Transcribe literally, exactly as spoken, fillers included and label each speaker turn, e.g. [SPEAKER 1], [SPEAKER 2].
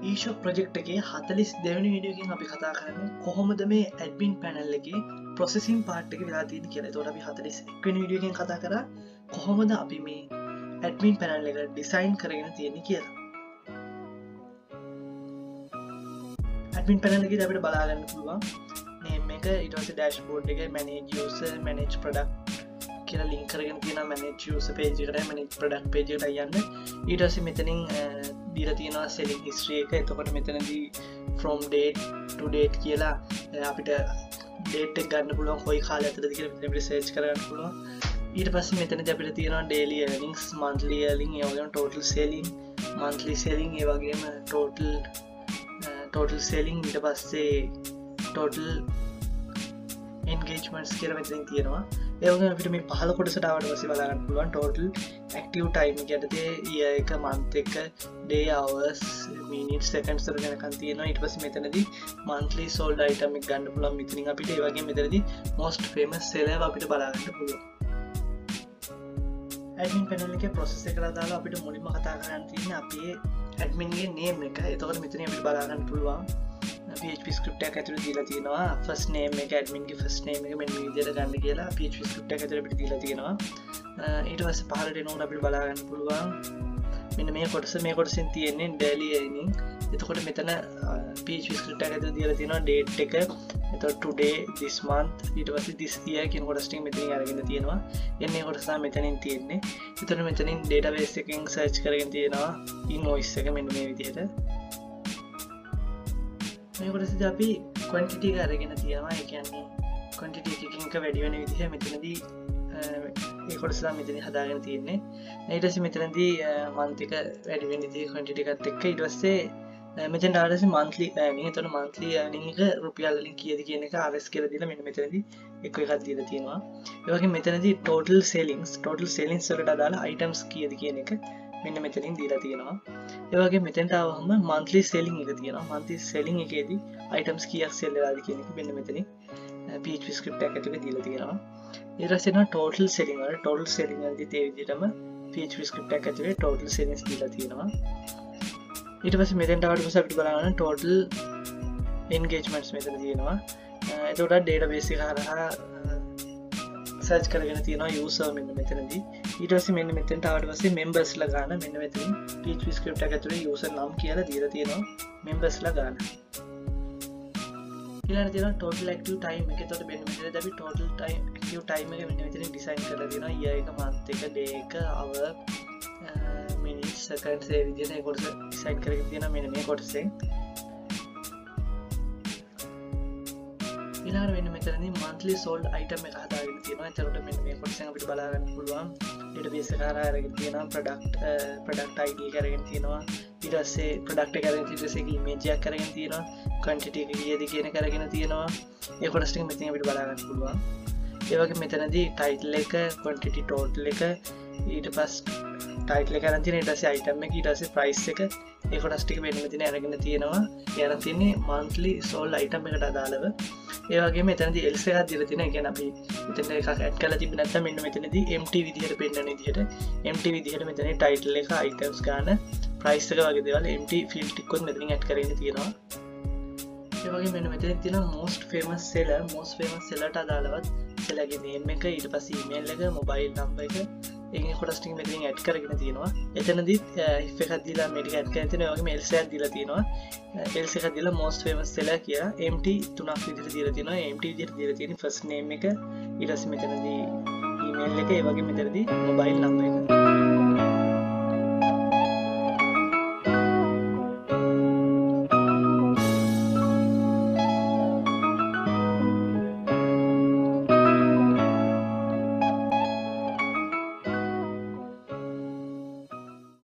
[SPEAKER 1] eShop project එකේ හතලිස් දෙවෙනි වීඩියෝ එකෙන් අපි කතා කරන්නේ කොහොමද මේ admin panel එකේ processing part එක වෙලා තියෙන්නේ කියලා. ඒතකොට අපි හතලිස් එක් වෙනි වීඩියෝ එකෙන් කතා කරා කොහොමද අපි මේ admin panel එක design කරගෙන තියෙන්නේ කියලා. admin panel එකේදී අපිට බලා ගන්න පුළුවන් name එක, ඊට පස්සේ dashboard එක, manage user, manage product කියලා link කරගෙන තියෙනවා. manage user page එකට, manage product page එකට යන්න. ඊට පස්සේ මෙතනින් දීලා තියෙනවා selling history එක. එතකොට මෙතනදී from date to date කියලා අපිට date එක ගන්න පුළුවන් කොයි කාලය ඇතුළතද කියලා මෙතන අපිට search කරගන්න පුළුවන්. ඊට පස්සේ මෙතනදී අපිට තියෙනවා daily earnings, monthly earning, ඒ වගේම total selling, monthly selling, ඒ වගේම total total selling, ඊට පස්සේ total engagements කියලා මෙතනින් තියෙනවා. ඒ වගේම අපිට මේ පහළ කොටසට ආවට පස්සේ බලා ගන්න පුළුවන් total active time එක යටතේ year එක, month එක, day, hours, minutes, seconds වල ගණකන් තියෙනවා. ඊට පස්සේ මෙතනදී monthly sold item එක ගන්න පුළුවන් මෙතනින් අපිට. ඒ වගේම මෙතනදී most famous seller අපිට බලා ගන්න පුළුවන්. admin panel එකේ process එකලා දාලා අපිට මුලින්ම කතා කරන්න තියෙන්නේ අපේ admin ගේ name එක. එතකොට මෙතනින් අපිට බලා ගන්න පුළුවන් P H P script එකක් ඇතුළේ දීලා තියෙනවා first name එක, admin ගේ first name එක මෙන්න මේ විදිහට ගන්න කියලා P H P script එකක් ඇතුළේ අපිට දීලා තියෙනවා. ඊට පස්සේ පහළට එනකොට අපිට බලා ගන්න පුළුවන් මෙන්න මේ කොටස. මේ කොටසෙන් තියෙන්නේ daily earning. එතකොට මෙතන P H P script එකක් ඇතුළේ දීලා තියෙනවා date එක, එතකොට today, this month, ඊට පස්සේ this year කියන කොටස් ටික මෙතනින් අරගෙන තියෙනවා. එන්නේ කොටස තමයි මෙතනින් තියෙන්නේ. එතකොට මෙතනින් database එකෙන් search කරගෙන තියෙනවා invoice එක මෙන්න මේ විදිහට. මේ කොටසදී අපි quantity එක අරගෙන තියෙනවා. ඒ කියන්නේ quantity එකකින් එක වැඩි වෙන විදිහ මෙතනදී ඒ කොටස තමයි මෙතන හදාගෙන තියෙන්නේ. ඊට පස්සේ මෙතනදී month එක වැඩි වෙන විදිහ quantity එකත් එක්ක ඊට පස්සේ මෙතෙන් ආවද monthly earning. එතකොට monthly earning එක රුපියල් වලින් කීයද කියන එක R S කියලා දීලා මෙන්න මෙතනදී එක එකක් දීලා තියෙනවා. ඒ වගේම මෙතනදී total sellings, total sellings වලට අදාළ items කීයද කියන එක මෙන්න මෙතනින් දීලා තියෙනවා. ඒ වගේ මෙතෙන්ට ආවම monthly selling එක තියෙනවා. monthly selling එකේදී items කීයක් sell වෙලාද කියන එක මෙන්න මෙතනින් P H P script එකක් ඇතුලේ දීලා තියෙනවා. ඊට පස්සේ යනවා total selling වල. total selling වලදී ඒ විදිහටම P H P script එකක් ඇතුලේ total sellings දීලා තියෙනවා. ඊට පස්සේ මෙතෙන්ට ආවට පස්සේ අපිට බලන්න total engagements මෙතන තියෙනවා. එතකොට database එක හරහා search කරගෙන තියෙනවා user මෙන්න මෙතනදී. ඊට පස්සේ මෙන්න මෙතෙන්ට ආවට පස්සේ members ලා ගන්න මෙන්න මෙතනින් P H P script එක ඇතුලේ user නම් කියලා දීලා තියෙනවා members ලා ගන්න. ඊළඟට තියෙනවා total active time එක. එතකොට මෙන්න මෙතනදී අපි total time active time එක මෙන්න මෙතනින් design කරලා තියෙනවා. year එක, month එක, day එක, hour, minutes, seconds ඒ විදිහට ඒ කොටස design කරගෙන තියෙනවා මෙන්න මේ කොටසෙන්. ඊළඟට මෙන්න මෙතනදී monthly sold item එක හදාගෙන තියෙනවා. එතකොට මෙන්න මේ කොටසෙන් අපිට බලා ගන්න පුළුවන් database එක හරහා අරගෙන තියෙනවා product product I D එක අරගෙන තියෙනවා. ඊට පස්සේ product එක අරගෙන ඊට පස්සේ image එකක් අරගෙන තියෙනවා. quantity එක කීයද කියන එක අරගෙන තියෙනවා. ඒ කොටස් ටික මෙතන අපිට බලා ගන්න පුළුවන්. ඒ වගේම මෙතනදී title එක, quantity total එක, ඊට පස්සේ title එක අරන් තියෙන ඊට පස්සේ item එක, ඊට පස්සේ price එක, ඒ කොටස් ටික මෙන්න මෙතන අරගෙන තියෙනවා. ඒ අරන් තියෙන්නේ monthly sold item එකට අදාළව. ඒ වගේම මෙතනදී else එකක් දීලා තියෙනවා. ඒ කියන්නේ අපි මෙතන එකක් add කරලා තිබ්බ නැත්නම් මෙන්න මෙතනදී empty විදිහට පෙන්නන විදිහට empty විදිහට මෙතන title එක, items ගන්න, price එක වගේ දේවල් empty field ටිකක් මෙතනින් add කරගෙන තියෙනවා. ඒ වගේම මෙන්න මෙතන තියෙනවා most famous seller, most famous seller ට අදාළවත් seller ගේ name එක, ඊට පස්සේ email එක, mobile number එක, ඒකේ කොටස් ටික මෙතනින් add කරගෙන තියෙනවා. එතනදී if එකක් දීලා මේක add කරගෙන තියෙනවා. ඒ වගේම else එකක් දීලා තියෙනවා. else එකක් දීලා most famous seller කියලා empty තුනක් විදිහට දීලා තියෙනවා. empty විදිහට දීලා තියෙන්නේ first name එක, ඊට පස්සේ මෙතනදී email එක, ඒ වගේම මෙතනදී mobile number එක.